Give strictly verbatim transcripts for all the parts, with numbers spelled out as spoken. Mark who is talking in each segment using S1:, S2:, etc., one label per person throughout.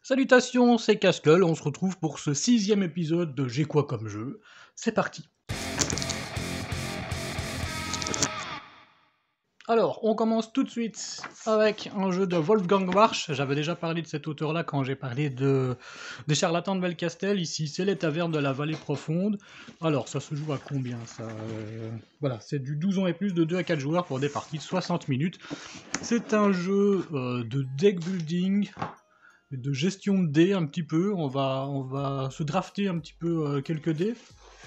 S1: Salutations, c'est Casqueul, on se retrouve pour ce sixième épisode de J'ai quoi comme jeu. C'est parti. Alors, on commence tout de suite avec un jeu de Wolfgang Warsch. J'avais déjà parlé de cet auteur-là quand j'ai parlé de... des charlatans de Belcastel. Ici, c'est les tavernes de la vallée profonde. Alors, ça se joue à combien ça euh... Voilà, c'est du douze ans et plus, de deux à quatre joueurs pour des parties de soixante minutes. C'est un jeu euh, de deck building, de gestion de dés un petit peu. On va, on va se drafter un petit peu euh, quelques dés.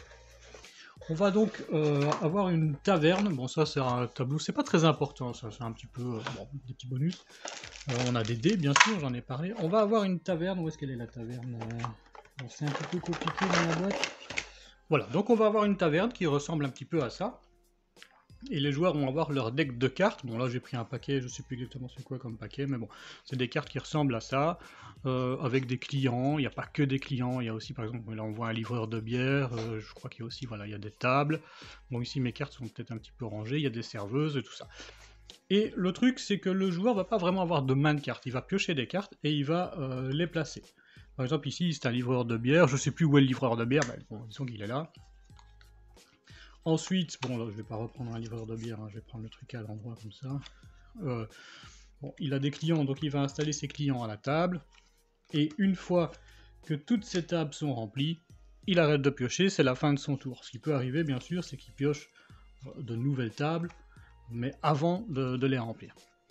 S1: On va donc euh, avoir une taverne. Bon, ça c'est un tableau, c'est pas très important, ça c'est un petit peu euh, bon, des petits bonus. Euh, on a des dés, bien sûr, j'en ai parlé. On va avoir une taverne. Où est-ce qu'elle est la taverne euh... bon, c'est un petit peu compliqué dans la boîte. Voilà, donc on va avoir une taverne qui ressemble un petit peu à ça. Et les joueurs vont avoir leur deck de cartes. Bon, là j'ai pris un paquet, je sais plus exactement c'est quoi comme paquet, mais bon, c'est des cartes qui ressemblent à ça, euh, avec des clients. Il n'y a pas que des clients, il y a aussi, par exemple, là on voit un livreur de bière, euh, je crois qu'il y a aussi, voilà, il y a des tables. Bon, ici mes cartes sont peut-être un petit peu rangées, il y a des serveuses et tout ça. Et le truc, c'est que le joueur va pas vraiment avoir de main de cartes, il va piocher des cartes et il va euh, les placer. Par exemple, ici c'est un livreur de bière, je sais plus où est le livreur de bière, mais bon, disons qu'il est là. Ensuite, bon là je vais pas reprendre un livreur de bière, hein, je vais prendre le truc à l'endroit comme ça. Euh, bon, il a des clients, donc il va installer ses clients à la table. Et une fois que toutes ces tables sont remplies, il arrête de piocher, c'est la fin de son tour. Ce qui peut arriver bien sûr, c'est qu'il pioche de nouvelles tables, mais avant de, de les remplir.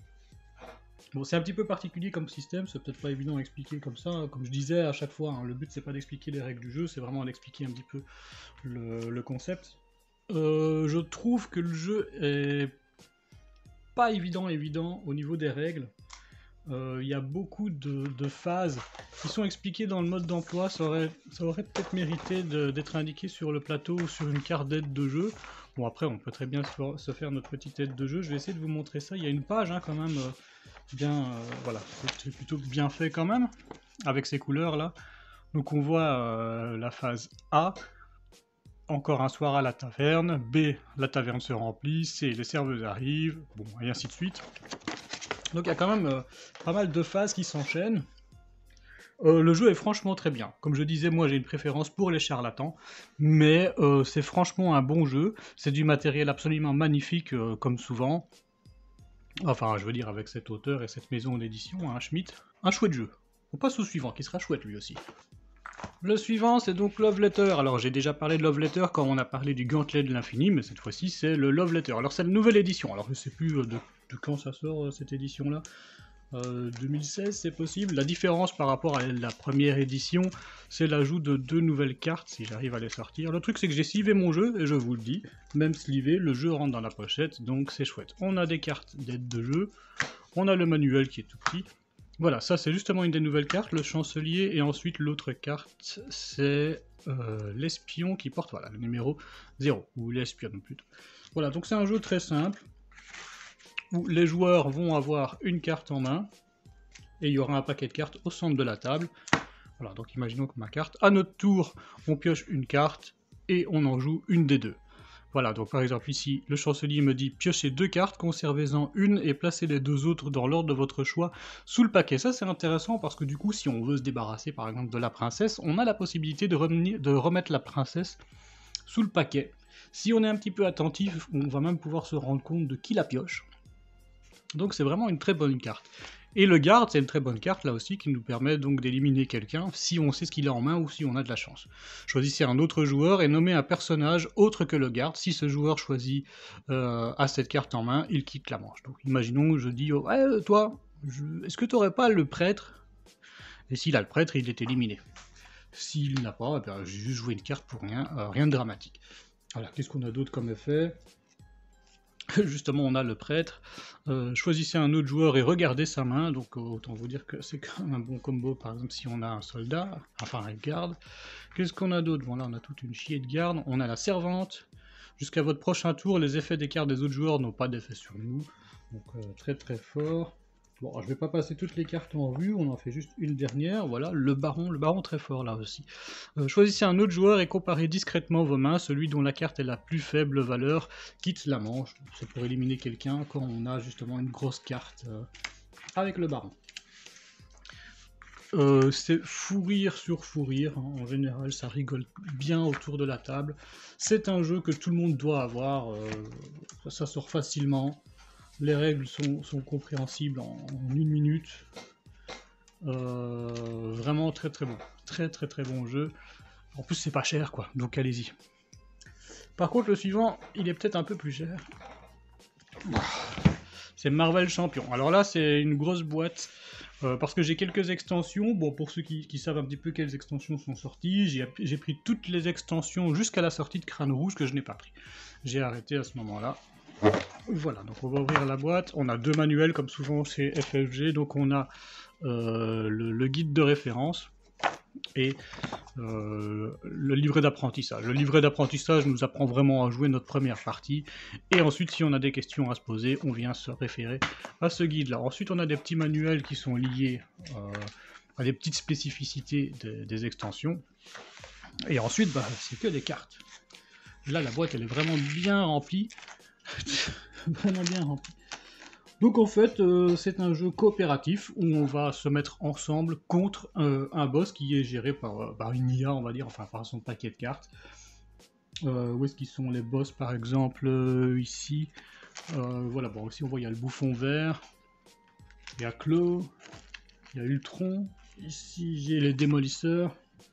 S1: Bon, c'est un petit peu particulier comme système, c'est peut-être pas évident à expliquer comme ça. Comme je disais à chaque fois, hein, le but c'est pas d'expliquer les règles du jeu, c'est vraiment d'expliquer un petit peu le, le concept. Euh, je trouve que le jeu est pas évident évident au niveau des règles. Il euh, y a beaucoup de, de phases qui sont expliquées dans le mode d'emploi. Ça aurait, ça aurait peut-être mérité d'être indiqué sur le plateau ou sur une carte d'aide de jeu. Bon, après on peut très bien se, se faire notre petite aide de jeu. Je vais essayer de vous montrer ça. Il y a une page hein, quand même euh, bien, euh, voilà, c'est plutôt bien fait quand même avec ces couleurs là. Donc on voit euh, la phase A. Encore un soir à la taverne, B, la taverne se remplit, C, les serveuses arrivent, bon, et ainsi de suite. Donc il y a quand même euh, pas mal de phases qui s'enchaînent. Euh, le jeu est franchement très bien. Comme je disais, moi j'ai une préférence pour les charlatans, mais euh, c'est franchement un bon jeu. C'est du matériel absolument magnifique, euh, comme souvent. Enfin, je veux dire, avec cet auteur et cette maison d'édition, hein, Schmitt. Un chouette jeu. On passe au suivant, qui sera chouette lui aussi. Le suivant, c'est donc Love Letter. Alors, j'ai déjà parlé de Love Letter quand on a parlé du Gantelet de l'Infini, mais cette fois-ci, c'est le Love Letter. Alors, c'est la nouvelle édition. Alors, je sais plus de, de quand ça sort, cette édition-là. Euh, deux mille seize, c'est possible. La différence par rapport à la première édition, c'est l'ajout de deux nouvelles cartes, si j'arrive à les sortir. Le truc, c'est que j'ai slivé mon jeu, et je vous le dis, même slivé, le jeu rentre dans la pochette, donc c'est chouette. On a des cartes d'aide de jeu, on a le manuel qui est tout petit. Voilà, ça c'est justement une des nouvelles cartes, le chancelier, et ensuite l'autre carte, c'est euh, l'espion qui porte, voilà, le numéro zéro, ou l'espionne plutôt. Voilà, donc c'est un jeu très simple, où les joueurs vont avoir une carte en main, et il y aura un paquet de cartes au centre de la table. Voilà, donc imaginons que ma carte, à notre tour, on pioche une carte, et on en joue une des deux. Voilà, donc par exemple ici, le chancelier me dit piochez deux cartes, conservez-en une et placez les deux autres dans l'ordre de votre choix sous le paquet. Ça c'est intéressant parce que du coup, si on veut se débarrasser par exemple de la princesse, on a la possibilité de, revenir, de remettre la princesse sous le paquet. Si on est un petit peu attentif, on va même pouvoir se rendre compte de qui la pioche. Donc c'est vraiment une très bonne carte. Et le garde, c'est une très bonne carte là aussi qui nous permet donc d'éliminer quelqu'un si on sait ce qu'il a en main ou si on a de la chance. Choisissez un autre joueur et nommez un personnage autre que le garde. Si ce joueur choisit euh, a cette carte en main, il quitte la manche. Donc imaginons, je dis, oh, ouais, toi, je... est-ce que tu n'aurais pas le prêtre? Et s'il a le prêtre, il est éliminé. S'il n'a pas, eh bien, j'ai juste joué une carte pour rien, euh, rien de dramatique. Voilà, qu'est-ce qu'on a d'autre comme effet? Justement, on a le prêtre. Euh, choisissez un autre joueur et regardez sa main. Donc, euh, autant vous dire que c'est quand même un bon combo. Par exemple, si on a un soldat, enfin un garde. Qu'est-ce qu'on a d'autre? Bon, là, on a toute une chier de garde. On a la servante. Jusqu'à votre prochain tour, les effets des cartes des autres joueurs n'ont pas d'effet sur nous. Donc, euh, très très fort. Bon, je vais pas passer toutes les cartes en vue, on en fait juste une dernière, voilà, le baron, le baron très fort là aussi. Euh, choisissez un autre joueur et comparez discrètement vos mains, celui dont la carte est la plus faible valeur quitte la manche. C'est pour éliminer quelqu'un quand on a justement une grosse carte euh, avec le baron. euh, c'est fou rire sur fou rire, hein. En général ça rigole bien autour de la table. C'est un jeu que tout le monde doit avoir, euh, ça sort facilement, les règles sont, sont compréhensibles en, en une minute. Euh, vraiment très très bon, très très très bon jeu. En plus c'est pas cher quoi, donc allez-y. Par contre le suivant, il est peut-être un peu plus cher. C'est Marvel Champion. Alors là c'est une grosse boîte, euh, parce que j'ai quelques extensions. Bon, pour ceux qui, qui savent un petit peu quelles extensions sont sorties, j'ai pris toutes les extensions jusqu'à la sortie de Crâne Rouge que je n'ai pas pris. J'ai arrêté à ce moment-là. Voilà, donc on va ouvrir la boîte. On a deux manuels comme souvent chez F F G, donc on a euh, le, le guide de référence et euh, le livret d'apprentissage. Le livret d'apprentissage nous apprend vraiment à jouer notre première partie, et ensuite si on a des questions à se poser, on vient se référer à ce guide-là. Ensuite on a des petits manuels qui sont liés euh, à des petites spécificités de, des extensions, et ensuite bah, c'est que des cartes. Là la boîte elle est vraiment bien remplie, vraiment bien remplie. Donc en fait, euh, c'est un jeu coopératif où on va se mettre ensemble contre euh, un boss qui est géré par, euh, par une I A, on va dire, enfin par son paquet de cartes. Euh, où est-ce qu'ils sont les boss, par exemple, euh, ici. Euh, voilà, bon, ici on voit, il y a le bouffon vert, il y a Claw, il y a Ultron, ici j'ai les démolisseurs.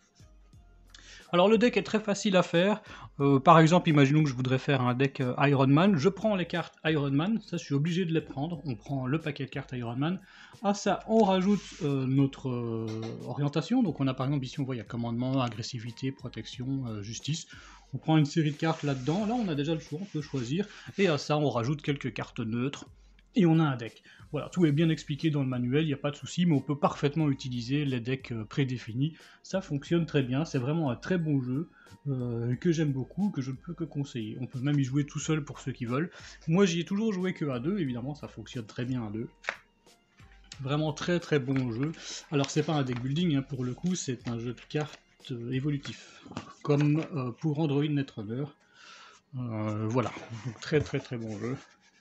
S1: Alors le deck est très facile à faire. Euh, par exemple, imaginons que je voudrais faire un deck euh, Iron Man. Je prends les cartes Iron Man, ça je suis obligé de les prendre. On prend le paquet de cartes Iron Man. À ça, on rajoute euh, notre euh, orientation. Donc on a par exemple ici, on voit il y a commandement, agressivité, protection, euh, justice. On prend une série de cartes là-dedans. Là, on a déjà le choix, on peut choisir. Et à ça, on rajoute quelques cartes neutres. Et on a un deck. Voilà, tout est bien expliqué dans le manuel, il n'y a pas de souci, mais on peut parfaitement utiliser les decks prédéfinis. Ça fonctionne très bien, c'est vraiment un très bon jeu, euh, que j'aime beaucoup, que je ne peux que conseiller. On peut même y jouer tout seul pour ceux qui veulent. Moi j'y ai toujours joué que à deux, évidemment ça fonctionne très bien à deux. Vraiment très très bon jeu. Alors c'est pas un deck building, hein, pour le coup, c'est un jeu de cartes euh, évolutif, comme euh, pour Android Netrunner. Euh, voilà, donc très très très bon jeu.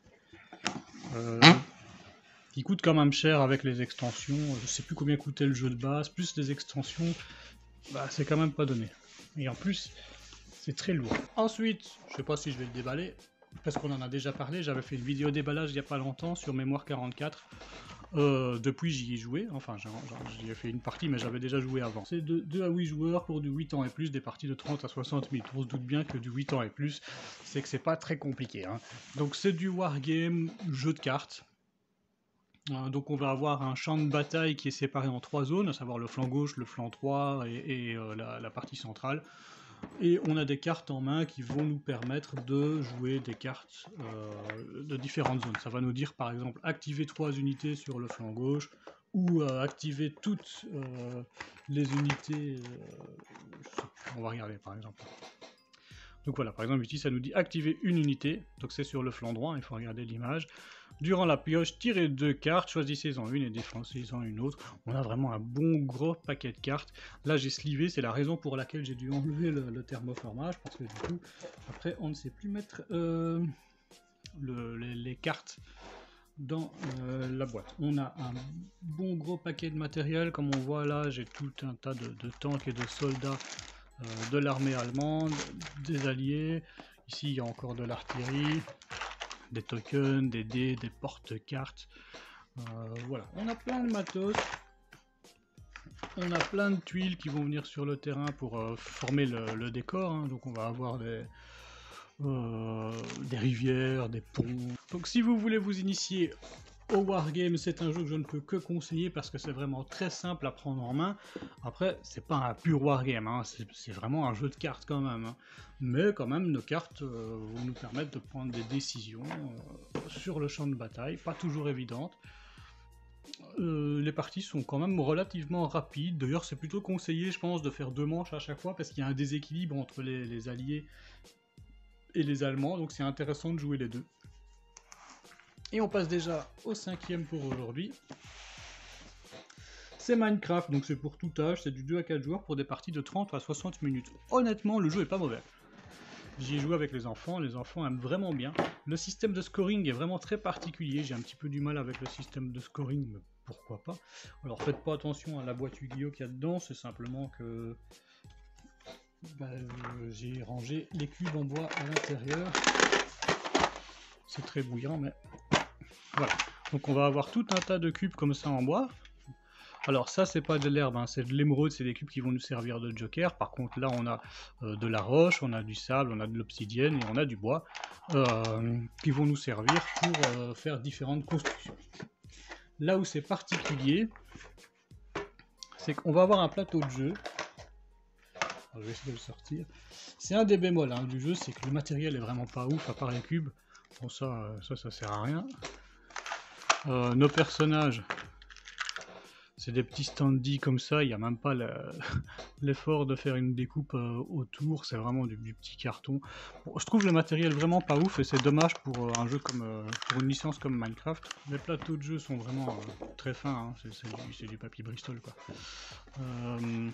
S1: Euh, qui coûte quand même cher avec les extensions. Je sais plus combien coûtait le jeu de base, plus les extensions, bah, c'est quand même pas donné. Et en plus, c'est très lourd. Ensuite, je sais pas si je vais le déballer, parce qu'on en a déjà parlé, j'avais fait une vidéo déballage il y a pas longtemps sur Mémoire quarante-quatre. Euh, depuis j'y ai joué, enfin j'y ai fait une partie mais j'avais déjà joué avant. C'est de deux à huit joueurs pour du huit ans et plus, des parties de trente à soixante minutes. On se doute bien que du huit ans et plus, c'est que c'est pas très compliqué, hein. Donc c'est du wargame, jeu de cartes. Euh, donc on va avoir un champ de bataille qui est séparé en trois zones, à savoir le flanc gauche, le flanc droit et, et euh, la, la partie centrale. Et on a des cartes en main qui vont nous permettre de jouer des cartes euh, de différentes zones. Ça va nous dire par exemple activer trois unités sur le flanc gauche, ou euh, activer toutes euh, les unités... Euh, on va regarder par exemple. Donc voilà, par exemple ici ça nous dit activer une unité, donc c'est sur le flanc droit, il faut regarder l'image. Durant la pioche, tirez deux cartes, choisissez-en une et défensez-en une autre. On a vraiment un bon gros paquet de cartes. Là j'ai slivé, c'est la raison pour laquelle j'ai dû enlever le, le thermoformage, parce que du coup, après on ne sait plus mettre euh, le, les, les cartes dans euh, la boîte. On a un bon gros paquet de matériel, comme on voit là, j'ai tout un tas de, de tanks et de soldats euh, de l'armée allemande, des alliés. Ici il y a encore de l'artillerie, des tokens, des dés, des porte-cartes. Euh, voilà, on a plein de matos. On a plein de tuiles qui vont venir sur le terrain pour euh, former le, le décor, hein. Donc on va avoir des, euh, des rivières, des ponts. Donc si vous voulez vous initier au wargame, c'est un jeu que je ne peux que conseiller parce que c'est vraiment très simple à prendre en main. Après, c'est pas un pur wargame, hein, c'est vraiment un jeu de cartes quand même, hein. Mais quand même, nos cartes euh, vont nous permettre de prendre des décisions euh, sur le champ de bataille, pas toujours évidentes. Euh, les parties sont quand même relativement rapides. D'ailleurs, c'est plutôt conseillé, je pense, de faire deux manches à chaque fois parce qu'il y a un déséquilibre entre les, les Alliés et les Allemands, donc c'est intéressant de jouer les deux. Et on passe déjà au cinquième pour aujourd'hui. C'est Minecraft, donc c'est pour tout âge, c'est du deux à quatre joueurs pour des parties de trente à soixante minutes. Honnêtement, le jeu est pas mauvais. J'y ai joué avec les enfants, les enfants aiment vraiment bien. Le système de scoring est vraiment très particulier, j'ai un petit peu du mal avec le système de scoring, mais pourquoi pas. Alors faites pas attention à la boîte Yu-Gi-Oh qu'il y a dedans, c'est simplement que bah, euh, j'ai rangé les cubes en bois à l'intérieur. C'est très bouillant, mais voilà. Donc on va avoir tout un tas de cubes comme ça en bois. Alors ça c'est pas de l'herbe, hein, c'est de l'émeraude, c'est des cubes qui vont nous servir de joker. Par contre là on a euh, de la roche, on a du sable, on a de l'obsidienne et on a du bois euh, qui vont nous servir pour euh, faire différentes constructions. Là où c'est particulier, c'est qu'on va avoir un plateau de jeu. Alors, je vais essayer de le sortir. C'est un des bémols hein, du jeu, c'est que le matériel est vraiment pas ouf à part les cubes. Bon ça, ça, ça sert à rien. Euh, nos personnages, c'est des petits standees comme ça, il n'y a même pas l'effort de faire une découpe euh, autour, c'est vraiment du, du petit carton. Bon, je trouve le matériel vraiment pas ouf et c'est dommage pour euh, un jeu comme euh, pour une licence comme Minecraft. Les plateaux de jeu sont vraiment euh, très fins, hein. C'est du, du papier Bristol quoi. Euh,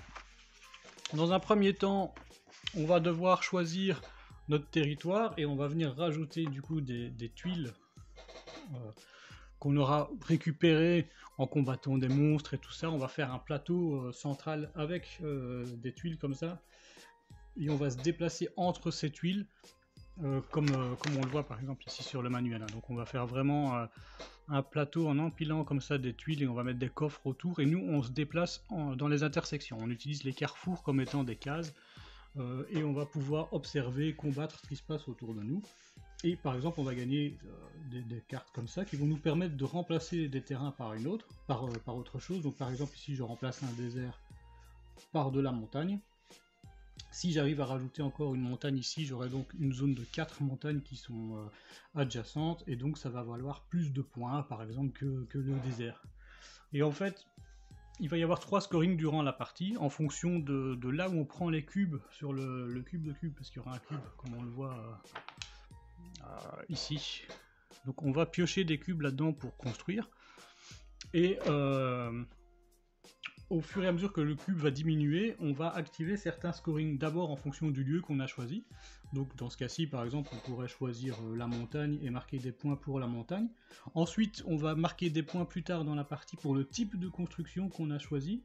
S1: dans un premier temps, on va devoir choisir notre territoire et on va venir rajouter du coup des, des tuiles euh, qu'on aura récupérées en combattant des monstres et tout ça. On va faire un plateau euh, central avec euh, des tuiles comme ça et on va se déplacer entre ces tuiles euh, comme, euh, comme on le voit par exemple ici sur le manuel hein. Donc on va faire vraiment euh, un plateau en empilant comme ça des tuiles et on va mettre des coffres autour et nous on se déplace en, dans les intersections. On utilise les carrefours comme étant des cases euh, et on va pouvoir observer, combattre ce qui se passe autour de nous. Et par exemple, on va gagner euh, des, des cartes comme ça qui vont nous permettre de remplacer des terrains par une autre, par, euh, par autre chose. Donc par exemple, ici je remplace un désert par de la montagne. Si j'arrive à rajouter encore une montagne ici, j'aurai donc une zone de quatre montagnes qui sont euh, adjacentes, et donc ça va valoir plus de points, par exemple, que, que le désert. Et en fait, il va y avoir trois scorings durant la partie, en fonction de, de là où on prend les cubes sur le, le cube de cube, parce qu'il y aura un cube, comme on le voit... Euh, Euh, ici. Donc on va piocher des cubes là-dedans pour construire. Et euh, au fur et à mesure que le cube va diminuer, on va activer certains scorings d'abord en fonction du lieu qu'on a choisi. Donc dans ce cas-ci, par exemple, on pourrait choisir la montagne et marquer des points pour la montagne. Ensuite, on va marquer des points plus tard dans la partie pour le type de construction qu'on a choisi.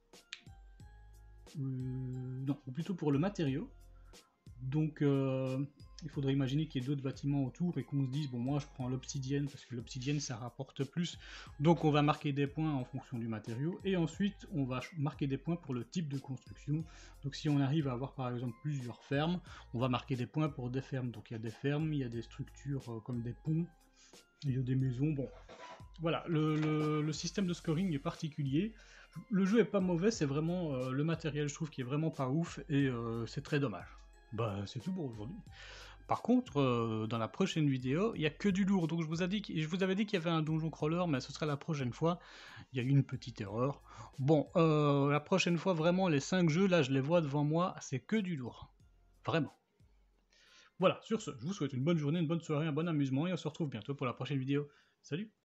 S1: Euh, non, ou plutôt pour le matériau. Donc euh, il faudrait imaginer qu'il y ait d'autres bâtiments autour et qu'on se dise bon moi je prends l'obsidienne parce que l'obsidienne ça rapporte plus, donc on va marquer des points en fonction du matériau et ensuite on va marquer des points pour le type de construction. Donc si on arrive à avoir par exemple plusieurs fermes, on va marquer des points pour des fermes. Donc il y a des fermes, il y a des structures euh, comme des ponts, il y a des maisons, bon voilà, le, le, le système de scoring est particulier. Le jeu est pas mauvais, c'est vraiment euh, le matériel je trouve qui est vraiment pas ouf et euh, c'est très dommage. Bah c'est tout pour aujourd'hui. Par contre, euh, dans la prochaine vidéo, il n'y a que du lourd. Donc je vous, ai dit, je vous avais dit qu'il y avait un donjon crawler, mais ce sera la prochaine fois. Il y a eu une petite erreur. Bon, euh, la prochaine fois, vraiment, les cinq jeux, là, je les vois devant moi, c'est que du lourd. Vraiment. Voilà, sur ce, je vous souhaite une bonne journée, une bonne soirée, un bon amusement, et on se retrouve bientôt pour la prochaine vidéo. Salut!